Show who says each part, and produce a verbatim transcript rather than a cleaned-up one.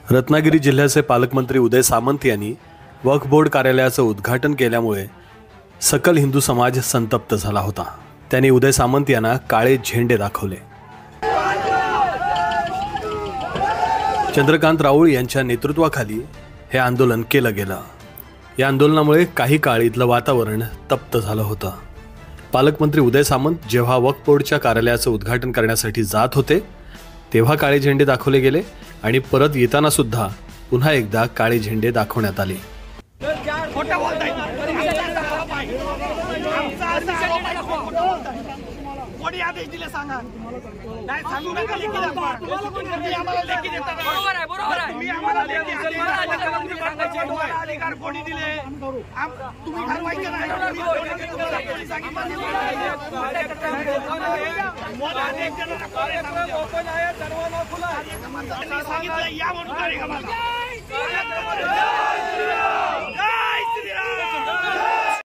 Speaker 1: रत्नागिरी जिल्ह्याचे पालकमंत्री उदय सामंत यांनी वक्फ बोर्ड कार्यालयाचं उद्घाटन केल्यामुळे सकल हिंदू समाज संतप्त झाला होता। त्यांनी उदय सामंत यांना काळे झेंडे दाखवले। चंद्रकांत राऊळ यांच्या नेतृत्वाखाली हे आंदोलन केलं गेलं। या आंदोलनामुळे काही काळ इथलं वातावरण तप्त झालं होतं। पालकमंत्री उदय सामंत जेव्हा वक्फ बोर्डच्या कार्यालयाचं उद्घाटन करण्यासाठी जात होते तेव्हा काळे झेंडे दाखवले गेले आणि परत येताना सुद्धा पुन्हा एकदा काळे झेंडे दाखवण्यात आले।
Speaker 2: कोणी आदेश दिले सांगा, नाही सांगू नका लेखी दाखवा। तुम्ही आम्हाला लेखी देता का? बरोबर आहे, बरोबर आहे। तुम्ही आम्हाला लेखी अधिकार कोणी दिले? तुम्ही ठरवायचं नाही। कोणी सांगितलं? मला आदेश देणार कोणी? ओपन आहे, सर्वांना खुला आहे। सांगितलं या म्हणून कार्यक्रमाला